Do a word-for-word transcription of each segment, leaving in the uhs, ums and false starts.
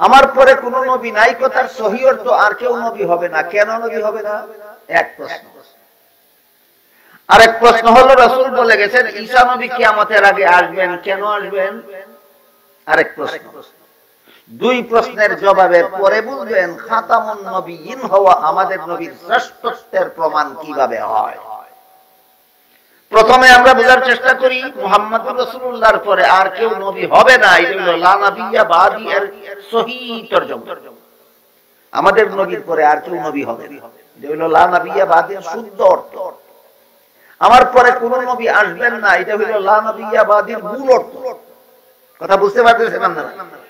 আমার পরে কোন নবী নাই, কথার সহিহ অর্থ আর কেউ নবী হবে না। কেন নবী হবে না? এক প্রশ্ন। আরেক প্রশ্ন হলো, রাসূল বলে গেছেন ঈসা নবী কিয়ামতের আগে আসবেন, কেন আসবেন? আরেক প্রশ্ন। দুই প্রশ্নের জবাবের পরে বুঝবেন খাতামুন নবিয়্যিন হওয়া আমাদের নবীর শ্রেষ্ঠত্বের প্রমাণ কিভাবে হয়। প্রথমে আমরা বোঝার চেষ্টা করি মুহাম্মদুর রাসূলুল্লাহর পরে আর কেউ নবী হবে না, এটা হলো লা নাবিয়্যা বাদি এর সহিহ তরজমা। আমাদের নবীর পরে আর কেউ নবী হবে না, এটা হলো লা নাবিয়্যা বাদি এর শুদ্ধ অর্থ। আমার পরে কোন নবী আসবেন না, এটা হলো লা নাবিয়্যা বাদির মূল অর্থ। কথা বুঝতে পারতেছেন আপনারা?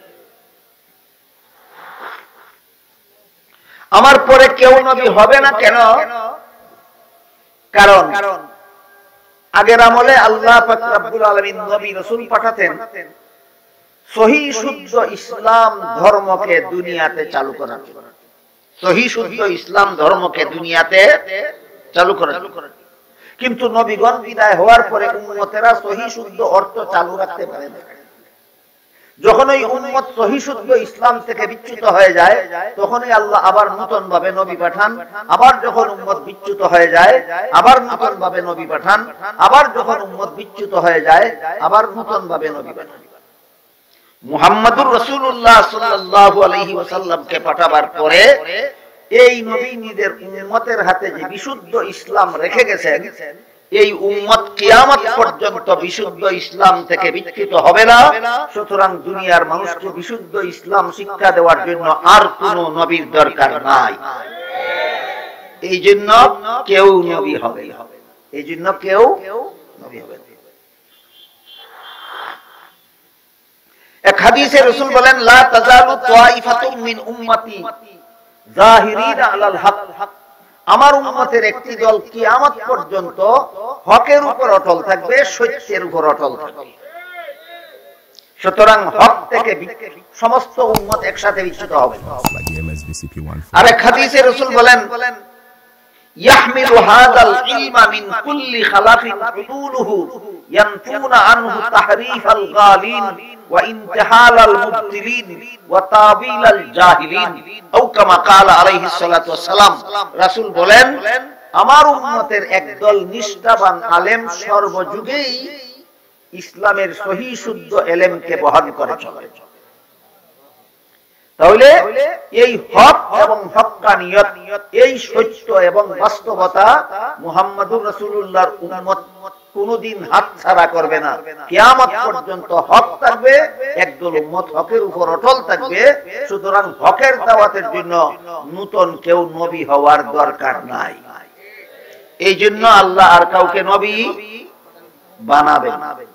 আমার পরে কেউ নবী হবে না কেন? কারণ আগের আমলে আল্লাহ পাক রব্বুল আলামিন নবী রাসূল পাঠাতেন সহিহ শুদ্ধ ইসলাম ধর্মকে দুনিয়াতে চালু করার জন্য। সহিহ শুদ্ধ ইসলাম ধর্মকে দুনিয়াতে চালু করার জন্য। কিন্তু নবীগণ বিদায় হওয়ার পরে উম্মতেরা সহিহ শুদ্ধ অর্থ চালু রাখতে পারে না। যখন ওই উম্মত সহিহ শুদ্ধ ইসলাম থেকে বিচ্যুত হয়ে যায়, তখনই আল্লাহ আবার নতুন ভাবে নবী পাঠান। আবার যখন উম্মত বিচ্যুত হয়ে যায়, আবার নতুন ভাবে নবী পাঠান। আবার যখন উম্মত বিচ্যুত হয়ে যায়, আবার নতুন ভাবে নবী পাঠান। মুহাম্মদুর রাসূলুল্লাহ সাল্লাল্লাহু আলাইহি ওয়াসাল্লামকে পাঠাবার পরে এই নবী নিজের উম্মতের হাতে যে বিশুদ্ধ ইসলাম রেখে গেছেন, এই উম্মত কিয়ামত পর্যন্ত বিশুদ্ধ ইসলাম থেকে বিচ্যুত হবে না। সুতরাং দুনিয়ার মানুষকে বিশুদ্ধ ইসলাম শিক্ষা দেওয়ার জন্য আর কোন নবীর দরকার নাই। এই জন্য কেউ নবী হবে না, এই জন্য কেউ নবী হবে না। এক হাদিসে রাসূল বলেন, লা তাজালু তাইফাতুম মিন উম্মতি যাহিরিনা আলাল হক। আমার উম্মতের একটি দল কিয়ামত পর্যন্ত হকের উপর অটল থাকবে, সত্যের উপর অটল থাকবে। সুতরাং হক থেকে সমস্ত উম্মত একসাথে বিচ্যুত হবে। আরেক হাদিসে রাসূল বলেন, ইয়াহমিলু হাযাল ইলমা মিন কুল্লি খালাফিন উদুলুহু ইয়ানফুনা আনহু তাহরিফাল গালিন ওয়া ইনতিহালাল মুবতিলিন ওয়া তাবিলাল জাহিলিন আও কামা ক্বালা আলাইহিস সালাতু ওয়াস সালাম। রাসূল বলেন, আমার উম্মতের একদল নিষ্ঠাবান আলেম সর্বযুগেই ইসলামের সহিহ শুদ্ধ ইলমকে বহন করে চলে। তাহলে এই হক এবং হক্কানিয়ত, এই সত্য এবং বাস্তবতা মুহাম্মদুর রাসূলুল্লাহর উম্মত কোনদিন হাতছাড়া করবে না। কিয়ামত পর্যন্ত হক থাকবে, একদল উম্মত হকের উপর অটল থাকবে। সুতরাং হকের দাওয়াতের জন্য নতুন কেউ নবী হওয়ার দরকার নাই। এই জন্য আল্লাহ আর কাউকে নবী বানাবেন।